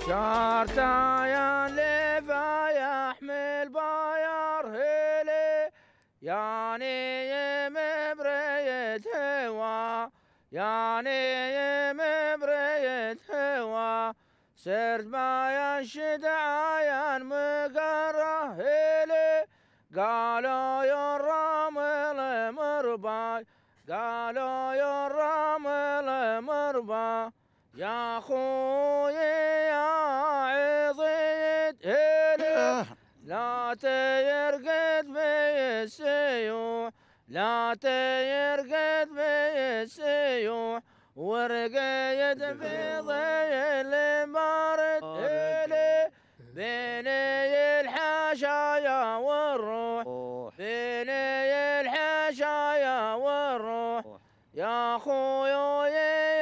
شارتايا لفا يحمل باير هيلي يعني مبريت هوا يعني مبريت هوا سرد ما ينشد عيان مقره هيلي قالوا يرامل مرباي قالوا يرامل مرباي يا خوي يا عضيد هيلي لا تيرقد بي السيوح لا تيرقد بي السيوح ورقيد في ظل بارد هيلي بيني الحشايا والروح بيني الحشايا والروح يا خوي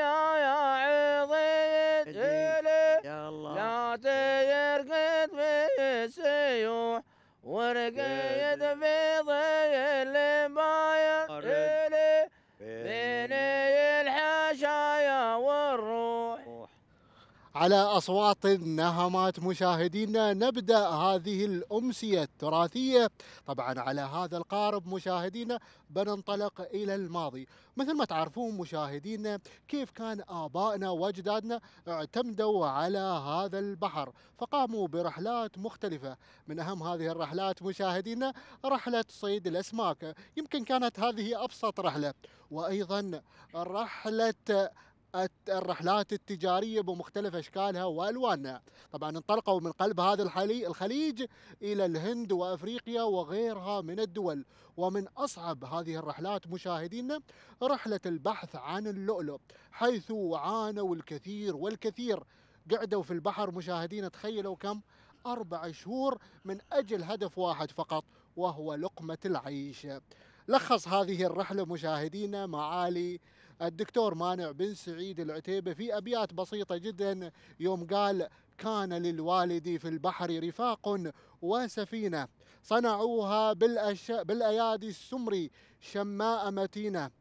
لا تيرقد بالسيوح ورقيد في ظل باير إلي بيني الحشايا والروح. على أصوات النهمات مشاهدينا نبدأ هذه الأمسية التراثية. طبعا على هذا القارب مشاهدينا بننطلق إلى الماضي. مثل ما تعرفون مشاهدينا كيف كان آبائنا وأجدادنا اعتمدوا على هذا البحر، فقاموا برحلات مختلفة. من أهم هذه الرحلات مشاهدينا رحلة صيد الأسماك، يمكن كانت هذه أبسط رحلة، وأيضا رحلة الرحلات التجارية بمختلف أشكالها وألوانها. طبعا انطلقوا من قلب هذا الخليج إلى الهند وأفريقيا وغيرها من الدول. ومن أصعب هذه الرحلات مشاهدينا رحلة البحث عن اللؤلؤ، حيث عانوا الكثير والكثير. قعدوا في البحر مشاهدينا، تخيلوا كم، 4 شهور من أجل هدف واحد فقط، وهو لقمة العيش. لخص هذه الرحلة مشاهدينا معالي الدكتور مانع بن سعيد العتيبة في أبيات بسيطة جدا، يوم قال: كان للوالد في البحر رفاق وسفينة صنعوها بالأيادي السمر شماء متينة،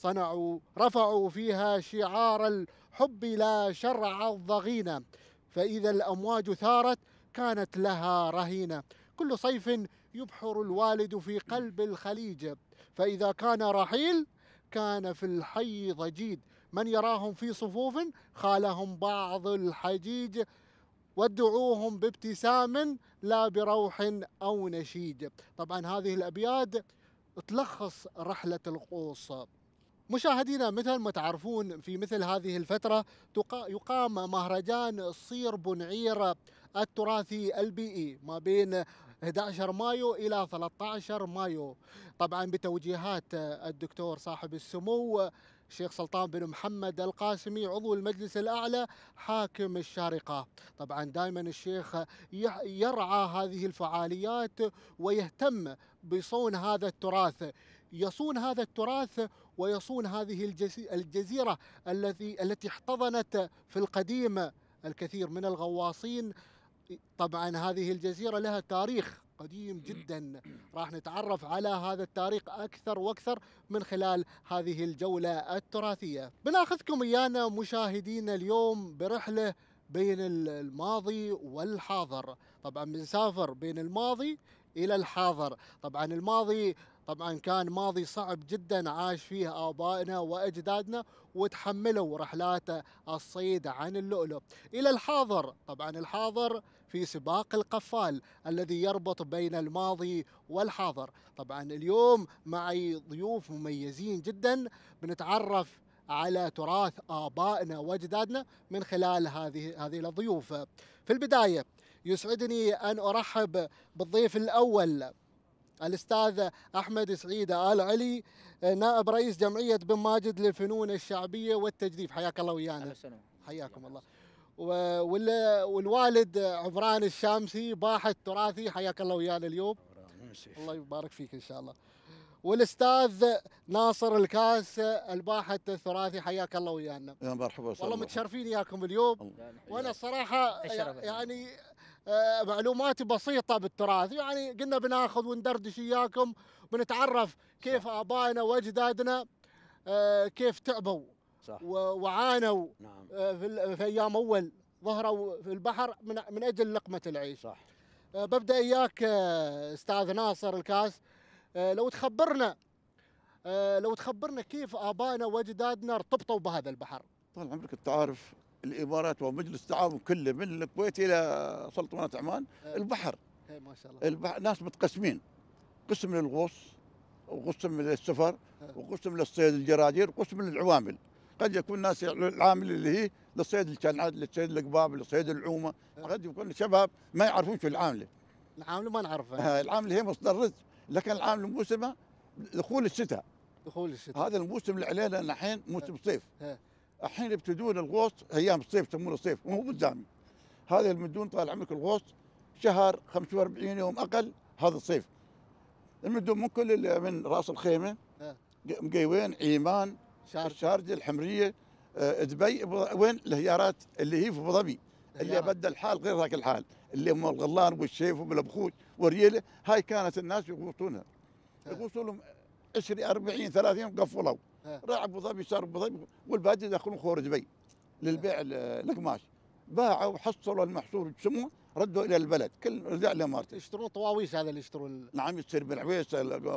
رفعوا فيها شعار الحب لا شرع الضغينة، فإذا الأمواج ثارت كانت لها رهينة. كل صيف يبحر الوالد في قلب الخليج، فإذا كان رحيل كان في الحي ضجيج، من يراهم في صفوف خالهم بعض الحجيج، وادعوهم بابتسام لا بروح أو نشيج. طبعا هذه الأبيات تلخص رحلة القوس. مشاهدينا مثل ما تعرفون في مثل هذه الفترة يقام مهرجان الصير بنعير التراثي البيئي ما بين 11 مايو إلى 13 مايو، طبعا بتوجيهات الدكتور صاحب السمو الشيخ سلطان بن محمد القاسمي عضو المجلس الأعلى حاكم الشارقة. طبعا دائما الشيخ يرعى هذه الفعاليات ويهتم بصون هذا التراث، يصون هذا التراث ويصون هذه الجزيرة التي احتضنت في القديم الكثير من الغواصين. طبعا هذه الجزيرة لها تاريخ قديم جدا، راح نتعرف على هذا التاريخ أكثر وأكثر من خلال هذه الجولة التراثية. بناخذكم إيانا مشاهدينا اليوم برحلة بين الماضي والحاضر. طبعا بنسافر بين الماضي إلى الحاضر. طبعا الماضي طبعا كان ماضي صعب جدا عاش فيه آبائنا وأجدادنا وتحملوا رحلات الصيد عن اللؤلؤ. إلى الحاضر، طبعا الحاضر في سباق القفال الذي يربط بين الماضي والحاضر. طبعا اليوم معي ضيوف مميزين جدا بنتعرف على تراث آبائنا وأجدادنا من خلال هذه الضيوف. في البداية يسعدني أن أرحب بالضيف الأول الأستاذ أحمد سعيد آل علي، نائب رئيس جمعية بن ماجد للفنون الشعبية والتجديف. حياك الله ويانا. حياكم الله. والوالد عمران الشامسي باحث تراثي، حياك الله ويانا اليوم. الله يبارك فيك إن شاء الله. والأستاذ ناصر الكاس الباحث التراثي، حياك الله ويانا. يا مرحبا. والله متشرفين وياكم اليوم. وأنا الصراحة يعني معلوماتي بسيطة بالتراث، يعني قلنا بناخذ وندردش إياكم بنتعرف كيف آبائنا وأجدادنا كيف تعبوا. صح. وعانوا. نعم. في أيام أول ظهروا في البحر من اجل لقمه العيش. صح. ببدا اياك استاذ ناصر الكاس. لو تخبرنا كيف ابائنا واجدادنا ارتبطوا بهذا البحر. طال عمرك انت عارف الامارات ومجلس التعاون كله من الكويت الى سلطنه عمان البحر. ما شاء الله. البحر ناس متقسمين، قسم للغوص وقسم للسفر وقسم للصيد الجراجير وقسم للعوامل. قد يكون ناس العامل اللي هي للصيد الكنعد، للصيد القباب، للصيد العومه. قد يكون شباب ما يعرفون شو العامله. العامله ما نعرفها. العامله هي مصدر رزق، لكن العامله موسمها دخول الشتاء. دخول الشتاء. هذا الموسم اللي علينا الحين موسم صيف. الحين يبتدون الغوص ايام الصيف، يسمونه الصيف وهو بالزامي. هذا يمدون طال عمرك الغوص شهر 45 يوم اقل، هذا الصيف. يمدون من كل من راس الخيمه، مقيوين، عيمان، الشارجه، الحمريه، دبي، وين الهيارات اللي هي في ابو ظبي، اللي بدل الحال غير ذاك الحال، اللي هم الغلان والشيف والابخوت والريله. هاي كانت الناس يغوصونها، يغوصون لهم 20 40 30 قفلوا. راح ابو ظبي، صار ابو ظبي، والباقي يدخلون خور دبي للبيع القماش. باعوا وحصلوا المحصول وجسموه، ردوا الى البلد، كل رجع لامارته. يشترون طواويس، هذا اللي يشترون. نعم، يصير بن عويس،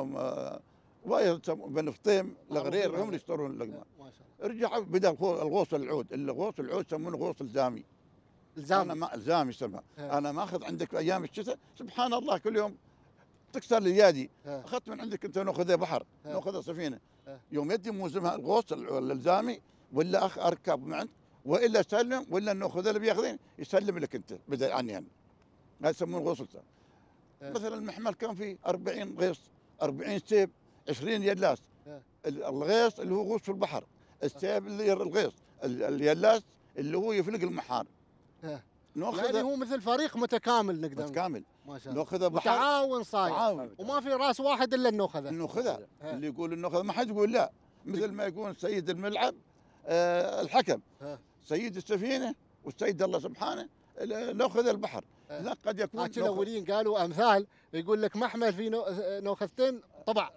بن فطيم، الغرير، هم اللي يشترون القماش. ما شاء الله. رجعوا بدا الغوص العود، الغوص العود يسمونه غوص الزامي. الزامي. انا الزامي يسمى. انا ماخذ عندك ايام الشتاء، سبحان الله كل يوم تكسر لي يدي. اخذت من عندك انت ناخذها بحر، ناخذها سفينه. يوم يدي موسمها الغوص الالزامي، ولا اركب معك، والا سلم، ولا ناخذها اللي بياخذين يسلم لك انت بدل عني انا. هذا يسمونه غوص الزامي. مثلا المحمل كان فيه 40 غيص، 40 سيب، 20 يلاس. الغيص اللي هو غوص في البحر، السيب اللي الغيص، اليلاس اللي هو يفلق المحار. يعني هو مثل فريق متكامل، نقدر متكامل. ما شاء الله. ناخذها بحر، تعاون صاير، تعاون، وما في راس واحد الا النوخذه. النوخذه اللي يقول النوخذه ما حد يقول لا. مثل ما يقول سيد الملعب الحكم، سيد السفينه والسيد الله سبحانه ناخذ البحر. لا قد يكون لكن الاولين قالوا امثال، يقول لك محمل في نوخذتين طبع.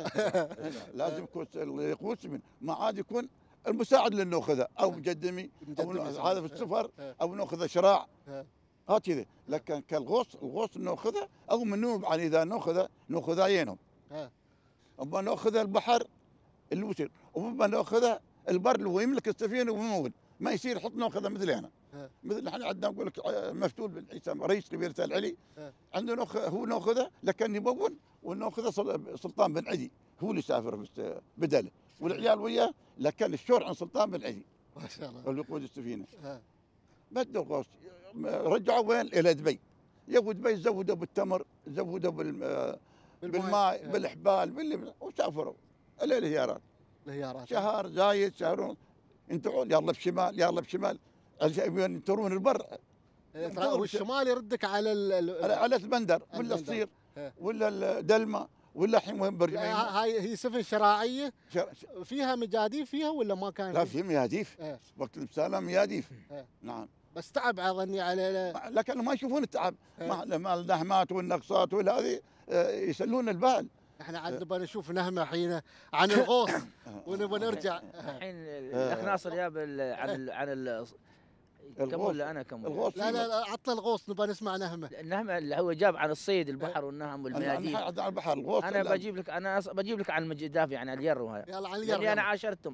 لازم يكون اللي يقوس من ما عاد يكون المساعد للنوخذه او مجدمي، او هذا في السفر، او ناخذ شراع هكذا. لكن الغوص ناخذه او منوب عن اذا ناخذ عينهم. اما ناخذ البحر اللي يصير، وما ناخذ البر اللي هو يملك السفينه وممول، ما يصير يحط ناخذه مثل هنا. مثل احنا عندنا نقول لك مفتول بن عيسى رئيس كبيرة العلي، عنده هو ناخذه لكن يمول، وناخذه سلطان بن عدي هو اللي سافر بدله، والعيال وياه، لكن الشور عن سلطان بن عدي ما شاء الله اللي يقود السفينه. بدوا الغوص، رجعوا وين؟ الى دبي. يبوا دبي زودوا بالتمر، زودوا بالماء، بالاحبال، وسافروا الى الهيارات. شهر زايد، شهرون، ينتعون يلا بشمال، يلا بشمال، ينترون البر. والشمال يردك على البندر، ولا الصير، ولا الدلمه، ولا الحين وين برجع. هاي هي سفن شراعيه فيها مجاديف فيها ولا ما كان؟ لا، في مياديف. وقت البساله مياديف. نعم. بس تعب اظني على، لكن ما يشوفون التعب، مع النهمات والنقصات وهذه يسلون البال. احنا عاد نبغى نشوف نهمه حين عن الغوص ونبغى نرجع. الحين الاخ ناصر جاب عن كمل انا كمل. لا عطنا الغوص، نبغى نسمع نهمه. النهمه اللي هو جاب عن الصيد، البحر والنهم والميادين. عن البحر الغوص. انا بجيب لك عن المجدافي، عن الير وهاي. يلا عن الير اللي انا عاشرتهم.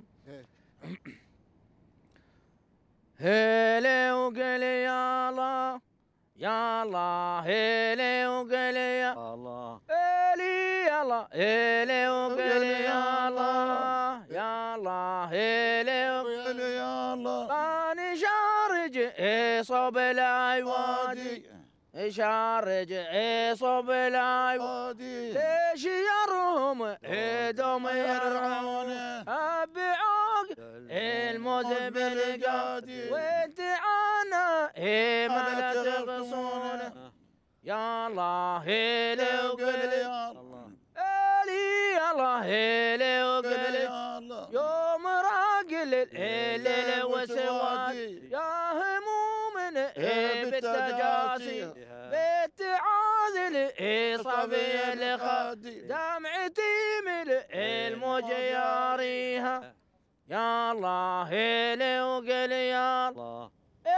هيلي وقلي يا الله، يا الله هيلي وقلي يا الله، هيلي يا الله، هيلي وقلي يا الله، يا الله هيلي وقلي يا الله. راني شارج صوب العوادي، شارج صوب العوادي، ليش يرهم هدوم يرعون بعوق المذب القادي، وانت عنا ما لا تغصون. يا الله هيلي وقلي يا الله، هيلي يا الله هيلي وقلي يا الله. يوم راقل الليل وسوادي، يا هموم بالتجاسي، بالتعاذل صبي الخادي، دمعتي من الموج ياريها. يا الله هيلي وقلي يا الله،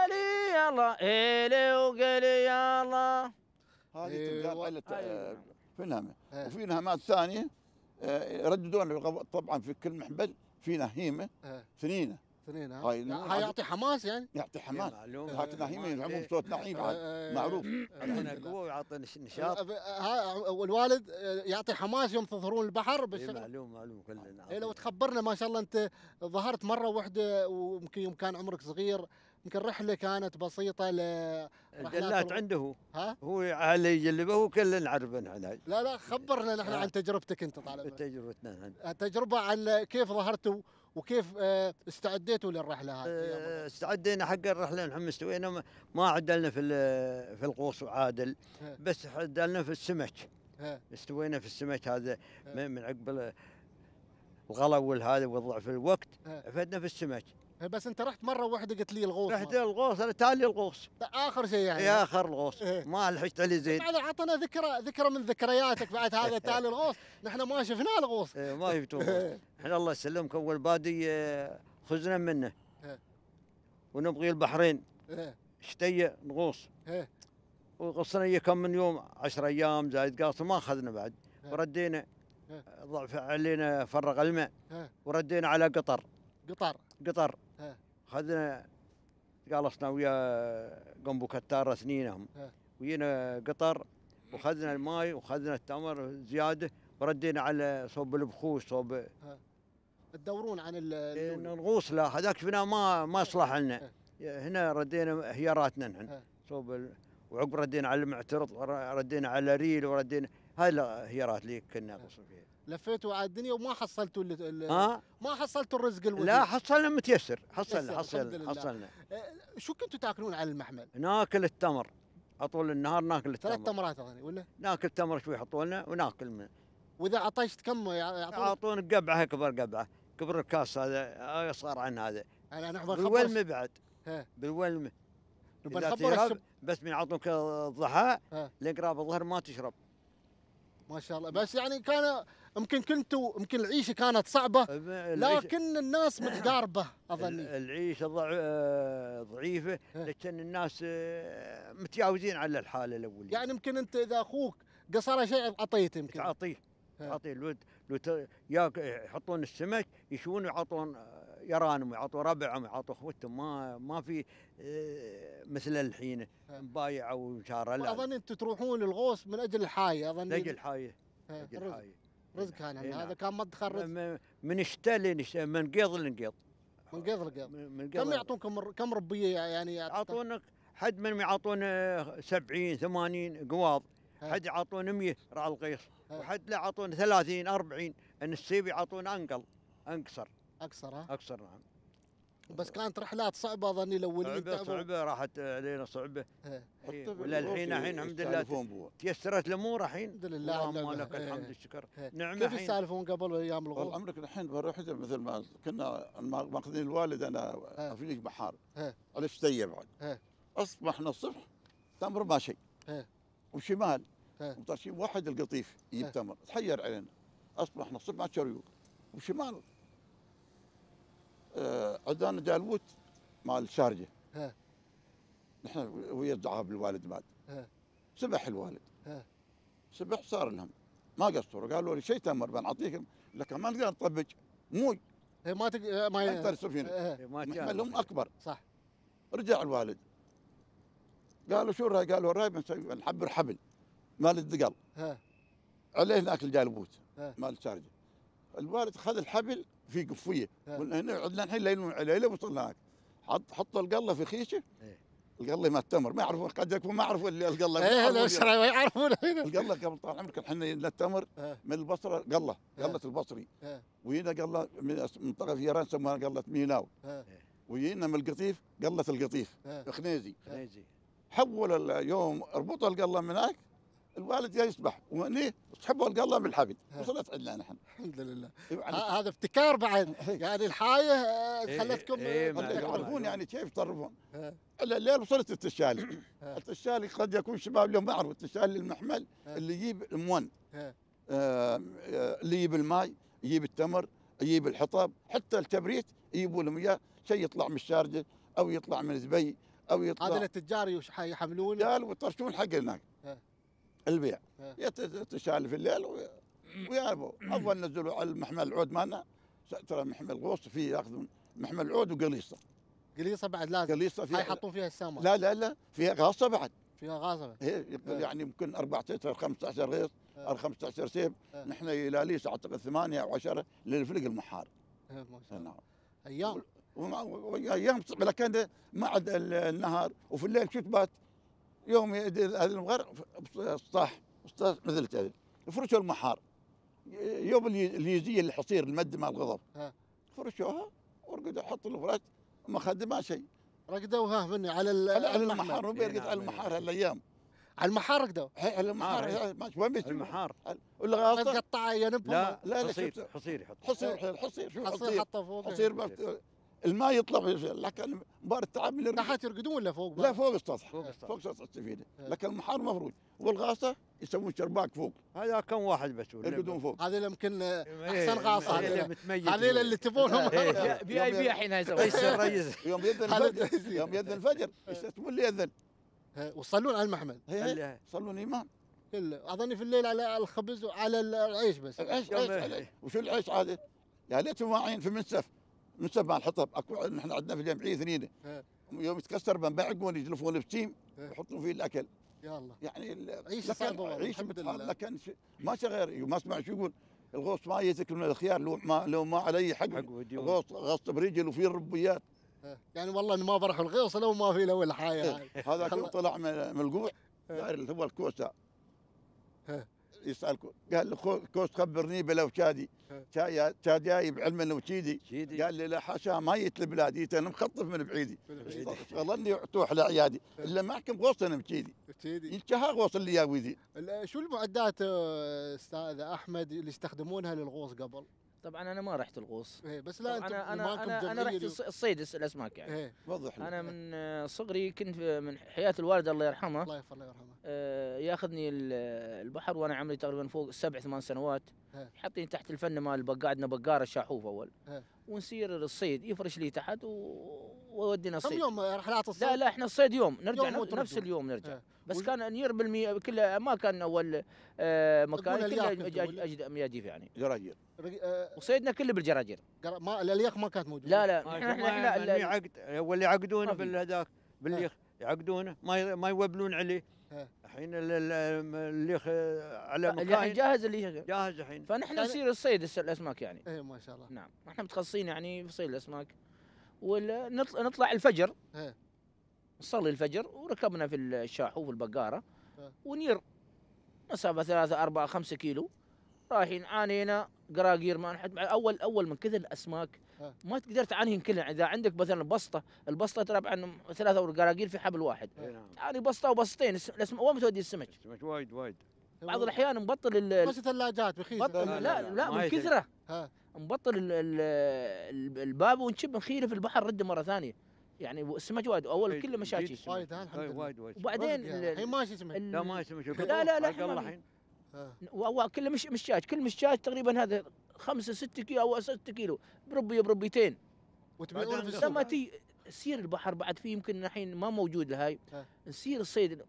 قالي يلا إلي وقالي يلا. هذه تنقال علة أيوة. في نهمة. وفي نهمات ثانية يرددون طبعا في كل محبل في نهيمة ثنينة. هاي يعطي حماس يعني؟ يعطي حماس. هاك نهيمة يلعبون بصوت نعيم معروف. يعطينا قوة ويعطينا نشاط. والوالد يعطي حماس يوم تظهرون البحر بالشغل. معلوم كلنا. لو تخبرنا ما شاء الله انت ظهرت مرة واحدة ويمكن يوم كان عمرك صغير، يمكن رحلة كانت بسيطة الجلات عنده هو اللي يجلبه وكلنا نعرفه نحن. لا خبرنا نحن عن تجربتك انت طالب. تجربتنا تجربة عن كيف ظهرتوا وكيف استعديتوا للرحلة هذه. استعدينا حق الرحلة نحن مستوينا ما عدلنا في الغوص وعادل، بس عدلنا في السمك. استوينا في السمك هذا من عقب الغلا والهذا والضعف الوقت فدنا في السمك. بس انت رحت مره واحده قلت لي الغوص. رحت الغوص انا تالي الغوص اخر شيء يعني. يا اخر الغوص ما لحقت عليه زين. بعد عطنا ذكرى من ذكرياتك بعد هذا تالي الغوص. نحن ما شفناه الغوص. ما شفتوه. احنا الله يسلمك اول بادي خزنا منه ونبغي البحرين شتيه نغوص وغصنا كم من يوم 10 ايام زايد قاص ما اخذنا بعد وردينا ضعف علينا فرغ الماء وردينا على قطر اخذنا جالسنا ويا قنبو كتار سنينهم وينا قطر وخذنا الماي وخذنا التمر زياده وردينا على صوب البخوش صوب تدورون عن الغوص. لا هذاك فينا ما صلح لنا. هنا ردينا هياراتنا نحن صوب وعقب ردينا على المعترض وردينا على ريل وردينا هاي الهيارات اللي كنا نغوص فيها. لفيتوا على الدنيا وما حصلتوا ما حصلتوا الرزق الوثيق. لا حصلنا متيسر. حصلنا. شو كنتوا تاكلون على المحمل؟ ناكل التمر طول النهار ناكل التمر. 3 تمرات اظني ولا؟ ناكل تمر شوي يحطوا لنا وناكل منه. واذا عطشت كم يعطون قبعه قبعه كبر الكاس هذا صار عن هذا. انا بالولمه بعد. بالولمه. بس من يعطونك الضحى لين قراب الظهر ما تشرب. ما شاء الله. بس يعني كان يمكن العيشه كانت صعبه لكن الناس متقاربه اظني. العيشه ضعيفه لكن الناس متجاوزين على الحاله الاوليه. يعني يمكن انت اذا اخوك قصر شيء اعطيته يمكن. تعطيه الولد يحطون السمك يشون ويعطون يرانهم ويعطوا ربعهم ويعطوا اخوتهم ما في مثل الحين مبايع ومشاره. لا اظن انتم تروحون الغوص من اجل الحايه اظن. اجل الحايه. رزق كان هذا كان مدخل رزق. من الشتاء لين من قيض لنقيض. من قيض. كم يعطونكم كم ربيه يعني؟ يعطونك حد من يعطون 70 80 قواض، حد يعطون 100 رعى القيص وحد لا يعطون 30 40. ان السيب يعطون اقصر نعم. بس كانت رحلات صعبه اظني الاولين. صعبه راحت علينا صعبه. ولا الحين الحمد لله تيسرت الامور الحين. الحمد لله اللهم لك الحمد والشكر. نعم. كيف يسالفون قبل ايام الغوص؟ والله عمرك الحين بروح مثل ما كنا ماخذين الوالد انا افريق بحار على شتيه بعد. اصبحنا الصبح تمر ما شيء وشمال وطرشين واحد القطيف يجيب تمر تحير علينا. اصبحنا الصبح ما شريوك وشمال عندنا جالوت مال الشارجه. نحن ويا الدعاب الوالد بعد. سبح الوالد. سبح صار لهم ما قصروا قالوا لي شيء تمر بنعطيكم لكن ما نقدر نطبق موي. ما تقدر سفينه محملهم اكبر. صح. رجع الوالد قالوا شو الراي؟ قالوا الراي بنحبر حبل مال الدقل عليه هناك الجالبوت مال الشارجه. الوالد خذ الحبل في قفيه هنا عندنا الحين ليله وصلنا هناك حطوا القله في خيشه. القله ما التمر ما يعرفون قد يكون ما يعرفون القله. ما يعرفون القله قبل طال عمرك الحين التمر من البصره قله البصري وهنا قله من منطقه فيران يسموها قله ميناو وهنا من القطيف قله القطيف خنيزي. حول اليوم اربطوا القله من هناك الوالد جاي يسبح وهني سحبوا القله بالحبل وصلت عندنا نحن. الحمد لله. هذا ابتكار بعد يعني الحايه خلتكم يعرفون يعني كيف يتصرفون. الليل وصلت التشالي. التشالي قد يكون شباب اليوم ما يعرفوا التشالي المحمل اللي يجيب المون اللي يجيب الماء يجيب التمر يجيب الحطب حتى الكبريت يجيبوا لهم اياه شيء يطلع من الشارجه او يطلع من زبي او يطلع هذا التجار يحملون رجال ويطرشون حق هناك البيع يتشال في الليل ويابوا اول نزلوا على المحمل العود مالنا. ترى محمل الغوص فيه ياخذون محمل العود وقليصه. قليصه بعد لازم قليصه فيها يحطون فيها السمك. لا فيها غاصه بعد. فيها غاصه يعني يمكن 14 15 غيص او 15 سيب. نحن يلاليس اعتقد 8 او 10 للفلق المحار. ما شاء الله. ايام ايام لكن ما عاد النهار وفي الليل شو تبات يوم المغرب سطاح مثل كذا يفرشوا المحار. يوم اليزيه الحصير المد مال الغضب فرشوها ورقدوا حطوا الفراش ما خدمها شيء. رقدوها مني على المحار مو بيرقد على المحار هالايام. على المحار رقدوا. على المحار وين بيسوي المحار ولا غاصه تقطع ينبهم. لا حصير يحط حصير شو حصير حطه فوق حصير الماء يطلع لكن مباراه التعب تحت يرقدون ولا فوق؟ لا فوق السطح فوق سطح السفينه لكن المحار مفروض والغاصه يسوون شرباك فوق. هذا كم واحد بس يرقدون فوق. هذا يمكن احسن غاصه هذه اللي تبونهم بي اي بي الحين هاي يوم يذن الفجر يستمون لي يذن وصلون على المحمل. يصلون امام اظني في الليل على الخبز وعلى العيش بس. العيش وشو العيش عاده؟ يا ليت واعين في منسف مال الحطب. اكو نحن عندنا في الجمعيه ثنينه يوم يتكسر بنبعقون يجلفون بسيم ويحطون فيه الاكل. يا الله يعني عيش صعبه عيش لكن ما غير ما اسمع شو يقول الغوص ما يتكل من الخيار لو ما علي حق الغوص غصت برجل وفيه ربيات. يعني والله انه ما برح الغوص لو ما في له الحياه. هذا طلع من القوع داير هو الكوسه يسألكم قال له كوس خبرني بلو شادي جايب علم انه وشيدي قال لي لا حاشا ما جيت لبلادي انا مخطف من بعيدي ظلني تروح لعيادي الا معكم غوص انا بشيدي ينتهى غوص اللي ياويدي. شو المعدات استاذ احمد اللي يستخدمونها للغوص قبل؟ طبعا انا ما رحت الغوص بس لا انا رحت الصيد الاسماك يعني. وضح انا من صغري كنت من حياه الوالد الله يرحمه. الله يرحمه. ياخذني البحر وانا عمري تقريبا فوق 7 8 سنوات. يحطني تحت الفن مال قعدنا بقار الشاحوف اول ونسير الصيد يفرش لي تحت وودينا الصيد. كم يوم رحلات الصيد؟ لا احنا الصيد يوم نرجع نفس اليوم نرجع. بس كان نير بالمية كله ما كان اول مكان كله مياديف يعني جراجير وصيدنا كله بالجراجير. ما الالياخ ما كانت موجوده. لا احنا عقد واللي يعقدونه بالهذاك بالليخ يعقدونه ما يوبلون عليه. الحين الليخ على مكان جاهز اللي جاهز الحين. فنحن نسير الصيد الاسماك يعني. ايه ما شاء الله. نعم احنا متخصصين يعني في صيد الاسماك ونطلع الفجر نصلي الفجر وركبنا في الشاحوف البقاره ونير مسافه 3 4 5 كيلو رايحين عانينا قراقير ما نحد اول من كذا الاسماك ما تقدر تعانيهم كلها. اذا عندك مثلا البسطه طبعا 3 قراقير في حبل واحد تعاني بسطه وبسطتين وين تودي السمك وايد بعض الاحيان نبطل مش ثلاجات رخيصه. لا من كثره نبطل الباب ونشب نخيله في البحر رده مره ثانيه يعني السمك وايد اول كله مشاكل وايد الحمد لله وايد وبعدين الحين ماشي سمك. لا ما سمك لا الحين كله مشاج كل مشاج تقريبا هذا 5 6 كيلو او 6 كيلو بربيتين وتبيعون في السوق. لما سير البحر بعد فيه يمكن الحين ما موجود هاي نسير الصيد.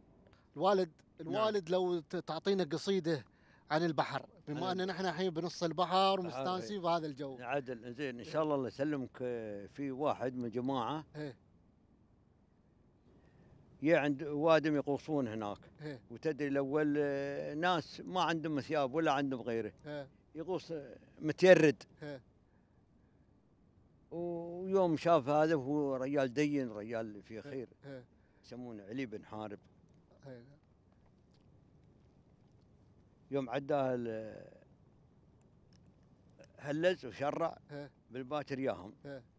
الوالد لو تعطينا قصيده عن البحر بما ان نحن الحين بنص البحر ومستانسين بهذا الجو. عدل زين ان شاء الله يسلمك. في واحد من جماعه عند وادم يقوصون هناك وتدري الاول ناس ما عندهم ثياب ولا عندهم غيره يقوص متيرد ويوم شاف هذا هو رجال دين رجال في خير يسمونه علي بن حارب. يوم عداه هلز وشرع بالباكر ياهم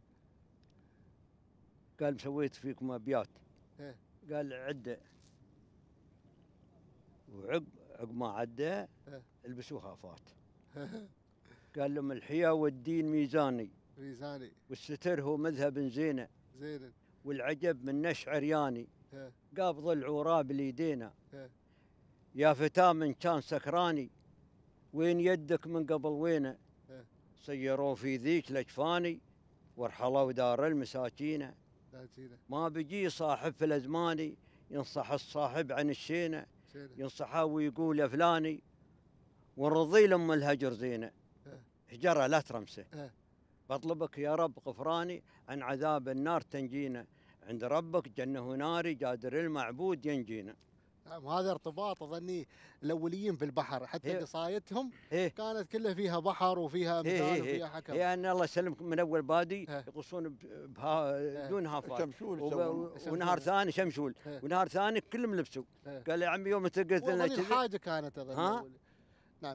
قال سويت فيكم ابيات قال عده وعقب ما عده البسوها فات قال لهم الحياة والدين ميزاني والستر هو مذهب زينه والعجب من نشع عرياني قابض العوراب باليدينا يا فتاة من كان سكراني وين يدك من قبل وينه سيروا في ذيك لجفاني وارحلوا دار المساكين ما بيجي صاحب في الازماني ينصح الصاحب عن الشينه، ينصحه ويقول يا فلاني ونرضي لما الهجر زينه، هجرها لا ترمسه، بطلبك يا رب غفراني عن عذاب النار تنجينا، عند ربك جنه وناري قادر المعبود ينجينا. هذا ارتباط اظني الاوليين في البحر، حتى قصايدهم هي كانت كلها فيها بحر وفيها امثال وفيها حكم. هي ان الله يسلمك من اول بادي يقصون دون هافات ونهار ثاني شمشول ونهار ثاني كلهم لبسوا. قال يا عمي يوم تقلت لنا كذي الحاجه كانت اظن. نعم.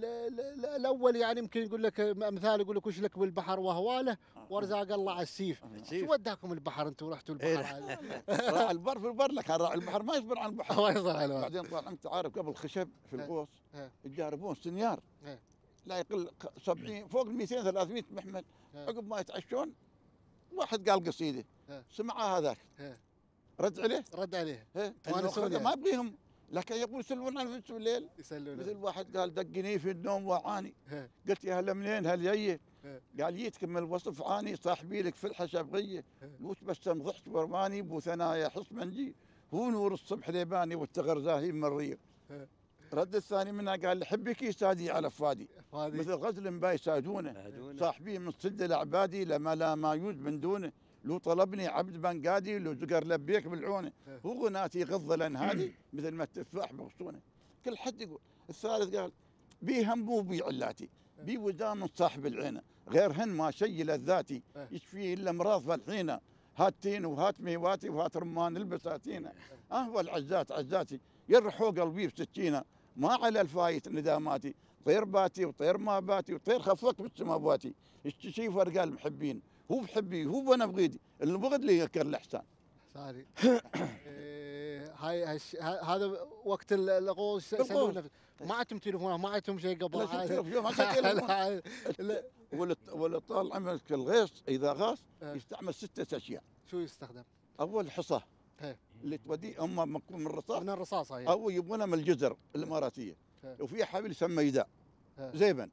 الاول يعني يمكن يقول لك مثال، يقول لك وش لك بالبحر وهواله وارزاق الله على السيف. شو وداكم البحر انتم رحتوا البحر؟ راعي البر في البر، لكن راعي البحر ما يصبر عن البحر. ما يصبر على البحر. بعدين طبعا انت عارف قبل خشب في الغوص يجاربون سنيار لا يقل 70 فوق ال 200 300 محمل. عقب ما يتعشون واحد قال قصيده سمعها هذاك رد عليه ما يبغيهم، لكن يقول يسلون عن نفسهم الليل. مثل واحد قال دقني في النوم وعاني، قلت يا هلا منين هل جاي؟ قال جيتك من الوصف عاني صاحبي لك في الحشب غيه، وش بس ضحت ورماني بو ثنايا حص منجي، هو نور الصبح ليباني والتغر زاهي من الريق. رد الثاني منها قال حبك يسادي على فادي مثل غزل مباي يسادونه، صاحبي من صد العبادي لما لا ما يوز من دونه، لو طلبني عبد بنقادي لو زقر لبيك بالعونه، هو غناتي غض الانهادي مثل ما التفاح بغصونه. كل حد يقول. الثالث قال بي هم مو بي علاتي، بي وزام من صاحب العينه، غيرهن ما شي لذاتي، يشفيه الا امراض فالحينه، هات تين وهات ميواتي وهات رمان البساتينه، والعزات عزاتي يرحوا قلبي بسكينه، ما على الفايت نداماتي، طير باتي وطير ما باتي وطير خفق بالسما بواتي، شي فرق المحبين، هو بحبي هو وانا بغيدي، اللي بغد لي يذكر الاحسان. صاري. هذا وقت الغوص يسالون ما عندهم تليفون، ما عندهم شيء قبل. ولا طال عمرك الغيص اذا غاص يستعمل 6 اشياء. شو يستخدم؟ اول حصاه اللي توديه هم من الرصاص. من الرصاصه هي. او يبونها من الجزر الاماراتيه. وفي حبل يسمى يداء. زيبن.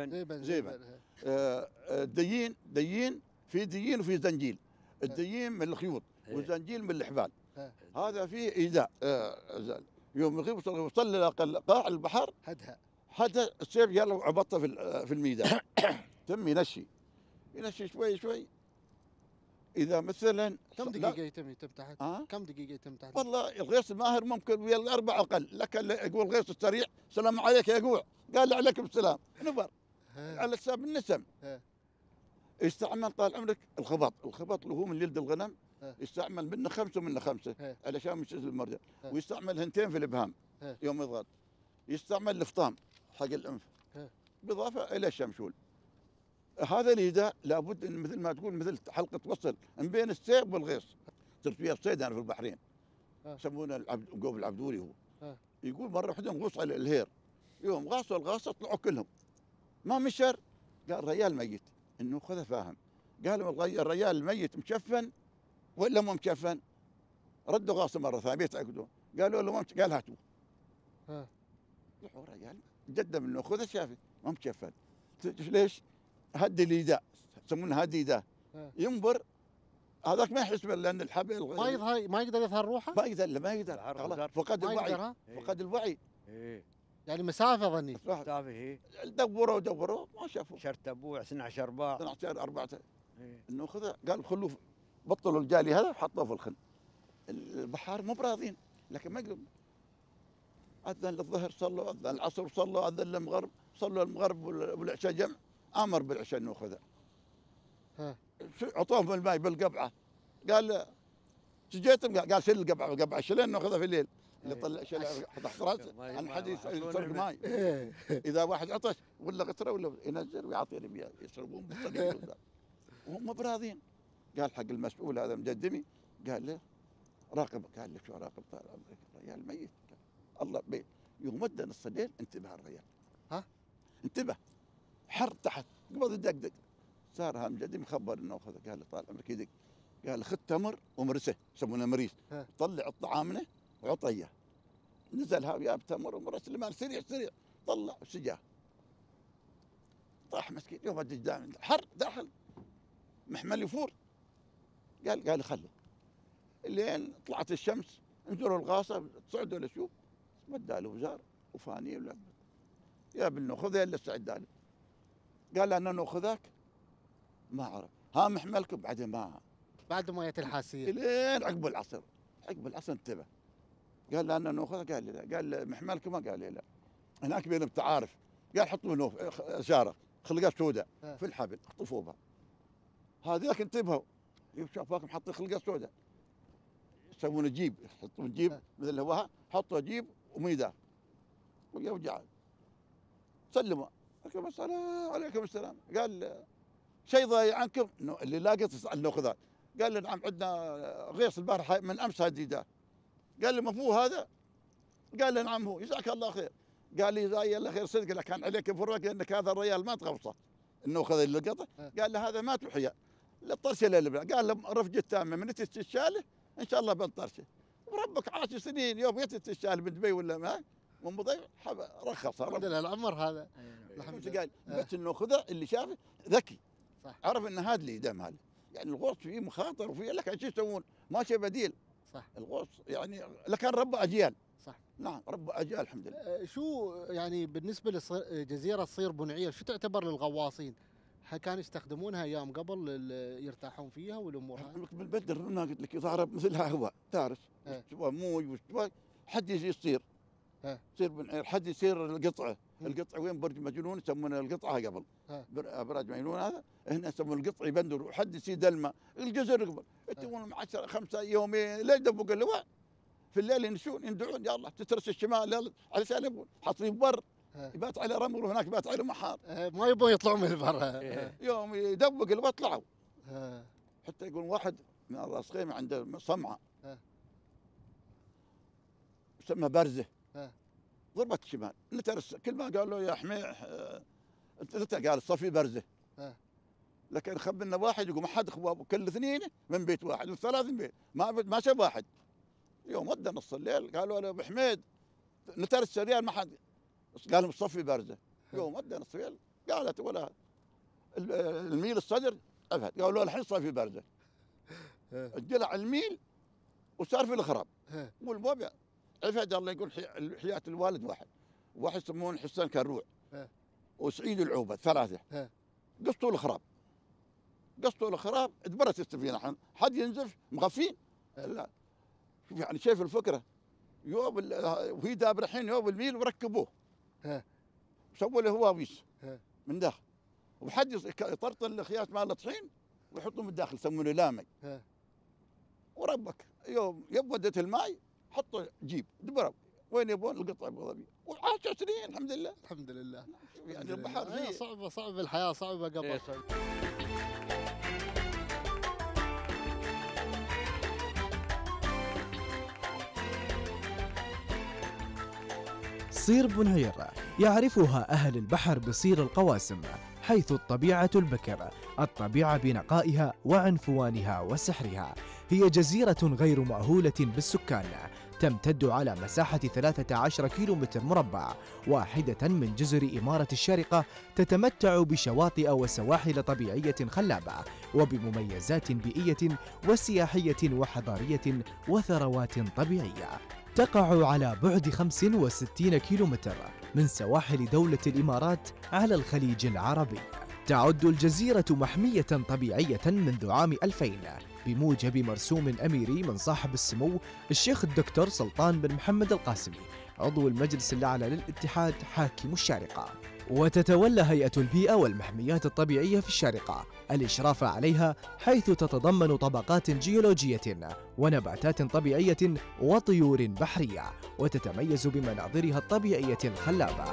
ديين في ديين وفي زنجيل. الديين من الخيوط والزنجيل من الحبال. هذا فيه ايذاء. يوم يغيب وصل الى قاع البحر هدها السيف يلا عبطه في الميدان. تم ينشي شوي. اذا مثلا كم دقيقه يتم تحت؟ كم دقيقه يتم تحت؟ والله الغيص الماهر ممكن ويا 4 اقل، لكن يقول الغيص السريع سلام عليك يا جوع، قال عليكم السلام نبر على حساب النسم. يستعمل طال عمرك الخبط اللي هو من جلد الغنم، يستعمل منه 5 ومنه 5 علشان مش المرجع، ويستعمل هنتين في الابهام يوم يضغط، يستعمل الفطام حق الانف بالاضافه الى الشمشول. هذا الإيذاء لابد ان مثل ما تقول مثل حلقه وصل من بين السيف والغيص. صرت فيها صيد انا في البحرين يسمونه القوب العبدوري. هو يقول مره واحده نغوص على الهير، يوم غاصوا الغاصه طلعوا كلهم ما مشر، قال ريال ميت انه خذه فاهم، قالوا الريال الميت مشفن ولا مو مشفن؟ ردوا غاصه مره ثانيه بيتاكدوا، قالوا له ما قال هاتوه. طلعوا ريال قدم انه خذه شافي ما مشفن. ليش؟ هدي الإيذاء يسمونه هدي إيذاء. ينبر هذاك ما يحس لان الحبل ما يقدر يظهر روحه؟ ما يقدر فقد الوعي. يعني مسافه ظني دوروا ما شافوا. شرط ابوع 12 باع 12 4 انه خذه، قال خلوه بطلوا الجالي هذا وحطوه في الخل. البحار مو براضين، لكن ما يقدروا. اذن للظهر صلوا، اذن العصر صلوا، اذن للمغرب صلوا المغرب والعشاء جمع، امر بالعشاء انه خذه. عطوهم الماء بالقبعه، قال سجيتم، قال شيل القبعه شيلين ناخذها في الليل. اللي طلع شيل تحت راسه عن حديث يسرق ماي. اذا واحد عطش ولا قطره ولا ينزل ويعطي المياه يشربون بالطريق وهم براضين. قال حق المسؤول هذا مقدمي، قال له راقب. قال لك شو راقب؟ الرجال ميت. الله بيت يوم مد نص الليل انتبه الرجال. انتبه حر تحت قبض الدقدق. صار هذا مقدم مخبر انه خذ. قال له طال عمرك يدق، قال خذ تمر ومرسه يسمونه مريس، طلع الطعام منه وعطيه اياه. نزل ها جاب تمر ومرس المال سريع طلع وسجاه. طاح مسكين يوم الدجاج حر داخل محمل يفور. قال لي خله. لين طلعت الشمس نزلوا الغاصه صعدوا لشوف مدى له وزار وفاني ولعبت. يا ابن خذ الا استعد له. قال انا ناخذك ما عرف. ها محملكم بعدين ما بعد ما جت الحاسيه لين عقب العصر. عقب العصر انتبه. قال له انا ناخذك قال لي لا. قال محملكم ما قال لي لا. هناك بين التعارف. قال حطوا له اشاره خلقات سوداء في الحبل اخطفوا بها. هذاك انتبهوا شافاكم حاطين خلقات سوداء يسوون جيب يحطون جيب مثل الهواء حطوا جيب وميدان ويرجع سلموا عليكم السلام عليكم السلام. قال شيء ضايع عنكم اللي لاقيت ناخذها. قال لي نعم عندنا غيص البارحه من امس هديده. قال لي مفهوم هذا؟ قال لي نعم هو. جزاك الله خير. قال لي جزاي الله خير صدق كان عليك فرق انك هذا الريال ما تغوصه انه اخذ اللقطه. قال له هذا ما تحيا الطرشه اللي قال له رفجه تامه من تستشاله ان شاء الله بالطرشه وربك 10 سنين يوم جت تستشال من دبي ولا ما من بضيع رخص الحمد لله العمر هذا. الحمد لله. قال بس انه خذه اللي شافه ذكي صح. عرف ان هذا اللي دام هذا يعني الغوص فيه مخاطر وفيه لك شو يسوون ما شيء بديل صح. الغوص يعني لكان ربى اجيال صح. نعم ربى اجيال الحمد لله. شو يعني بالنسبه لجزيره صير بنعيه شو تعتبر للغواصين؟ كانوا يستخدمونها ايام قبل يرتاحون فيها والامور هاي؟ بالبدر ما قلت لك ضارب مثلها هواء تعرف موج واستواء حد يجي يصير يصير بنعير حد يصير القطعه. القطعه وين برج مجنون يسمونه القطعه قبل ابراج مجنون هذا هنا يسمونه القطعه يبندر وحد يصير دلمه الجزر قبل يتون 10 5 يومين ليش دبوا اللواء في الليل ينسون يندعون يلا تترس الشمال يلا علشان يبون حاطين بر يبات على رمل وهناك يبات على محار ما يبون يطلعون من البر. يوم يدبق الوقت طلعوا حتى يقول واحد من راس خيمه عنده صمعه يسمى برزه ضربت الشمال نترس كل ما قال له يا حمي انت قال صفي برزه لكن خبرنا واحد يقوم احد اخوابه كل اثنين من بيت واحد وثلاث من بيت ما شاف واحد. يوم ودى نص الليل قالوا له ابو حميد نترس ريال ما حد قال مصفي برزه. يوم ودى نص الليل قالت ولا الميل الصدر ابهد قالوا له الحين صفي برزه. الجلع الميل وصار في الخراب والموبيا عفاد الله يقول حياة الوالد واحد يسمونه حسان كروع وسعيد العوبة ثلاثة قصوا الخراب ادبرت السفينة حد ينزف مغفين لا يعني شايف الفكرة يوم وهي دابر الحين يوم الميل وركبوه سووا له هواويس من داخل وحد يطرطن الخياط مال الطحين ويحطوه من الداخل يسمونه لامي وربك يوم يبودت الماي حطوا جيب دبروا وين يبون القطع ابو ظبي و10 سنين الحمد لله الحمد لله. يعني البحر صعبه الحياه صعبه قبل. صير بنعير يعرفها أهل البحر بصير القواسم حيث الطبيعة البكر الطبيعة بنقائها وعنفوانها وسحرها. هي جزيرة غير مأهولة بالسكان تمتد على مساحة 13 كيلومتر مربع واحدة من جزر إمارة الشارقة تتمتع بشواطئ وسواحل طبيعية خلابة وبمميزات بيئية وسياحية وحضارية وثروات طبيعية. تقع على بعد 65 كيلومتر من سواحل دولة الإمارات على الخليج العربي. تعد الجزيرة محمية طبيعية منذ عام 2000 بموجب مرسوم أميري من صاحب السمو الشيخ الدكتور سلطان بن محمد القاسمي عضو المجلس الأعلى للاتحاد حاكم الشارقة. وتتولى هيئة البيئة والمحميات الطبيعية في الشارقة الإشراف عليها حيث تتضمن طبقات جيولوجية ونباتات طبيعية وطيور بحرية وتتميز بمناظرها الطبيعية الخلابة.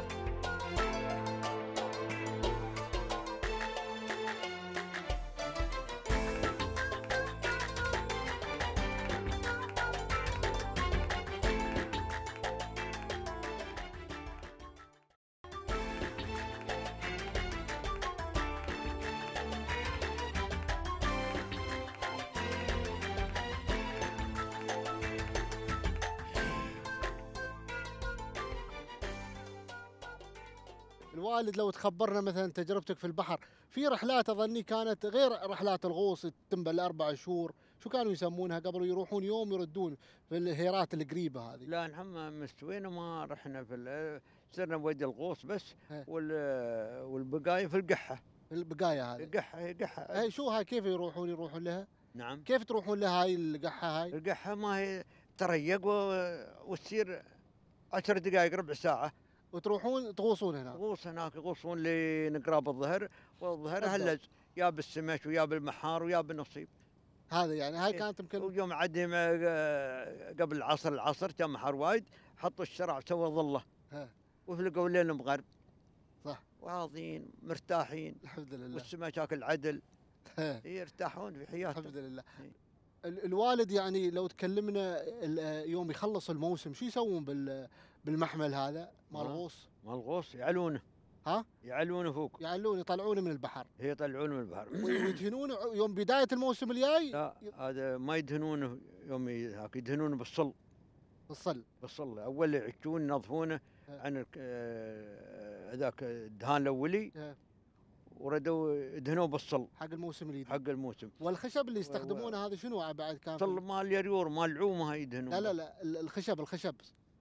الوالد لو تخبرنا مثلا تجربتك في البحر في رحلات اظني كانت غير رحلات الغوص تتم بال4 شهور، شو كانوا يسمونها قبل يروحون يوم يردون في الهيرات القريبه هذه؟ لا نحن مستوينا ما رحنا صرنا بوادي الغوص بس. والبقايا في القحه. البقايا هذه القحه هي شو هاي كيف يروحون لها؟ نعم. كيف تروحون لها هاي القحه هاي؟ القحه ما هي تريق وتصير 10 دقائق ربع ساعه وتروحون تغوصون هناك. تغوص هناك يغوصون لنقراب الظهر، والظهر هلج يا بالسمك ويا بالمحار ويا بالنصيب. هذا يعني هاي كانت يمكن. ويوم عدي قبل العصر كان محار وايد، حطوا الشرع سوى ظله وفلقوا الليل مغرب. صح. وراضين مرتاحين الحمد لله. والسمك ياكل عدل. يرتاحون في حياتهم. الحمد لله. الوالد يعني لو تكلمنا يوم يخلص الموسم شو يسوون بالمحمل هذا مال الغوص؟ مال الغوص يعلونه. ها؟ يعلونه فوق. يعلونه يطلعونه من البحر. يطلعونه من البحر. ويدهنونه يوم بداية الموسم الجاي؟ لا هذا ما يدهنونه يوم هاك، يدهنونه بالصل. بالصل اول يعكون ينظفونه عن ذاك الدهان الاولي. وردوا يدهنوه بالصل حق الموسم الجديد. حق الموسم. والخشب اللي يستخدمونه هذا شنو بعد كان؟ صل مال اليريور مال العومه يدهنونه. لا الخشب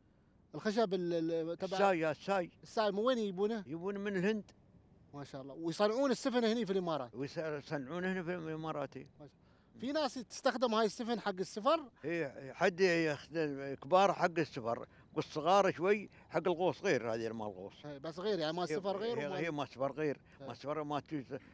تبع الساي من وين يجيبونه؟ يجيبونه من الهند. ما شاء الله. ويصنعون السفن هنا في الامارات. ويصنعونه هنا في الامارات. في ناس تستخدم هاي السفن حق السفر؟ اي حد ياخذ كبار حق السفر، والصغار شوي حق الغوص غير. هذه مال الغوص بس غير يعني ما السفر غير. هي ما السفر غير. ما السفر ما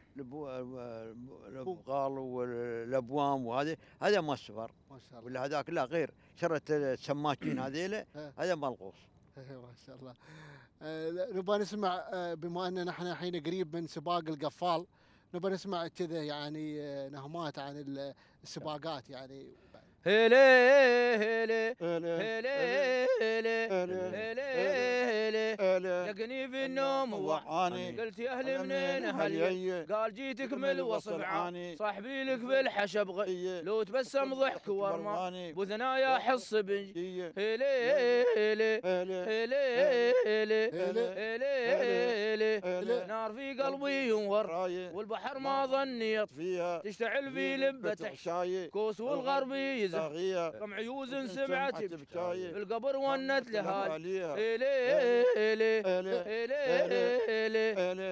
الابغال والابوام وهذه هذا ما السفر. ما شاء الله. ولا هذاك لا غير شرت السماكين هذيله هذا مال الغوص. ما شاء الله. نبغى نسمع بما ان نحن الحين قريب من سباق القفال، نبغى نسمع كذا يعني نهمات عن السباقات يعني. هيلي هيلي هيلي هيلي هيلي لقني في النوم وعاني، قلت يا اهل منين هالي، قال جيتك من الوصف عاني، صاحبي لك بالحشب غي، لو تبسم ضحك ورمى بثنايا احس بنج. هيلي هيلي هيلي هيلي هيلي نار في قلبي ينور، والبحر ما ظني يطفيها، تشتعل في لبة حشاي، كوس والغربي كم عيوز سمعت بشاي، القبر ونت لها هيلي هيلي هيلي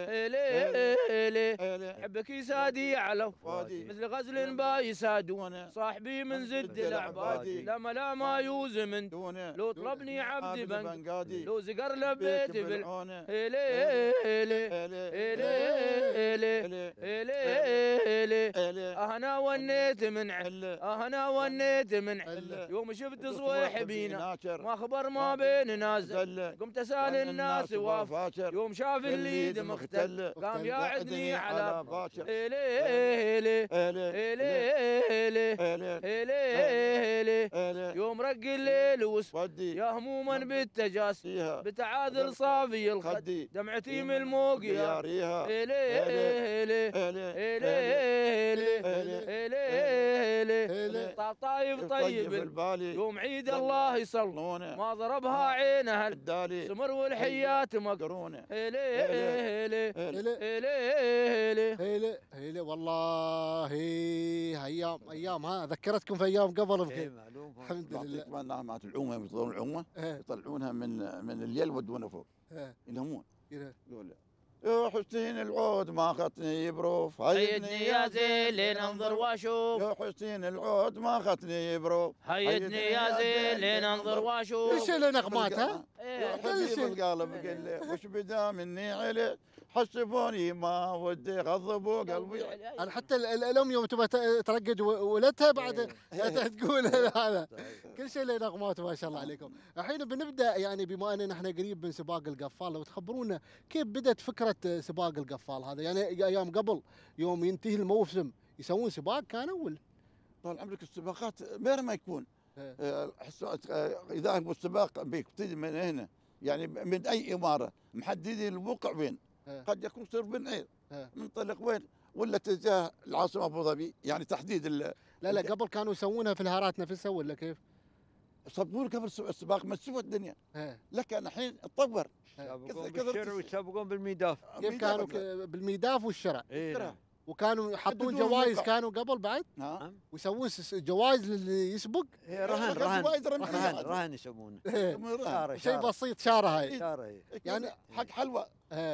هيلي حبك يسادي على فادي، مثل غزل بايسادون، صاحبي من زد العبادي، لا ما يوز من دونه، لو طلبني عبد بنقادي، لو زقر لبيت بالعون. هيلي هيلي هيلي هيلي اهنا ونيت من عله، اهنا ونيت من عله، يوم شفت صويح بينا ما خبر ما بين نازل، قمت اسال الناس وافاكر، يوم شاف اليد مختل قام يعدني على باكر. هيلي هيلي هيلي هيلي يوم رق الليل وسودي، يا هموما بالتجاس بتعاذل صافي الخد، دمعتي من الموق يا ريها. هيلي هيلي هيلي هيلي طايف طيب البالي، يوم عيد الله يصلونه ما ضربها عينها الدالي، سمر والحيات مقرونه. هيلي هيلي هيلي هيلي والله ايام ها ذكرتكم في ايام قبل يمكن. الحمد لله. كمان نعمات العومه يطلعون العومه يطلعونها من الليل يودونها فوق ينهمون. يقول يا حسين العود ما خطني بروف، هيدني يا زين لننظر واشوف، يا حسين العود ما خطني بروف، هيدني يا زين لننظر واشوف. ايش اللي نغماتها؟ حبيب القلب قل لي وش بدا مني علي، حسبوني ما ودي غضبوا قلبي. انا حتى الام يوم تبغى ترقد ولدها بعد تقول هذا كل شيء له نغمات. ما شاء الله عليكم. الحين بنبدا يعني بما ان احنا قريب من سباق القفال، لو تخبرونا كيف بدات فكره سباق القفال هذا؟ يعني ايام قبل يوم ينتهي الموسم يسوون سباق كانوا ولا؟ طال عمرك السباقات غير ما يكون اذا السباق بيبتدي من هنا يعني من اي اماره محددين الموقع وين، قد يكون صير بن عير منطلق وين ولا اتجاه العاصمه ابو ظبي، يعني تحديد لا قبل كانوا يسوونها في الهارات نفسها ولا كيف؟ صبون قبل السباق مسوى الدنيا، لكن الحين تطور. يسابقون بالشرع ويسابقون بالميداف. كيف كانوا بالميداف والشرع؟ إيه. وكانوا يحطون جوائز كانوا قبل بعد؟ نعم. ويسوون جوائز للي يسبق؟ رهن يسمونه. شيء بسيط، شاره هاي. يعني حق حلوه.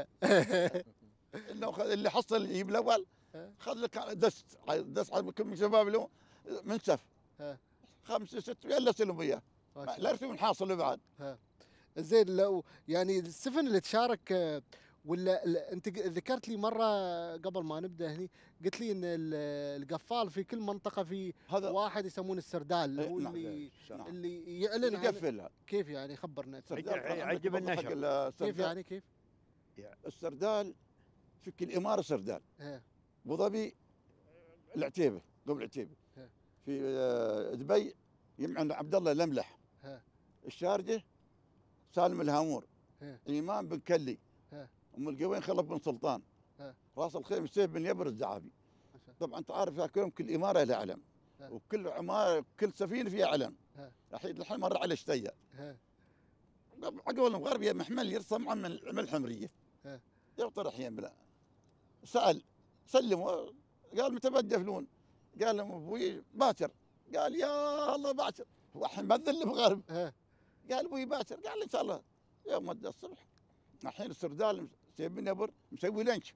انه اللي حصل يجيب الاول خذ لك دست على كل شباب له منسف 5 6 يلا سلم وياه، لا يرسم حاصل بعد. زين، لو يعني السفن اللي تشارك، ولا انت ذكرت لي مره قبل ما نبدا هني، قلت لي ان القفال في كل منطقه في واحد يسمونه السردال، هو اللي يعلن يقفلها. كيف يعني؟ خبرنا. يعجب النشر. كيف يعني؟ كيف السردال في كل اماره سردال. ابو ظبي العتيبه، قبل العتيبه. في دبي يمعن عبد الله الاملح. الشارجه سالم الهامور. ايمان بن كلي. ام القوين خلف بن سلطان. راس الخيم سيف بن يبر الزعابي. طبعا انت عارف كل اماره لها علم، وكل عماره كل سفينه فيها علم. الحين مر على شتيه عقول الغربيه محمل يرسم عن من الحمريه. يعطي الحين بلا سال سلموا، قال متى بتدفنون؟ قال لهم ابوي باكر. قال يا الله باكر، هو الحين بذل بغرب. قال ابوي باكر. قال ان شاء الله يوم مد الصبح. الحين السردال سيف بن يبر مسوي لنش.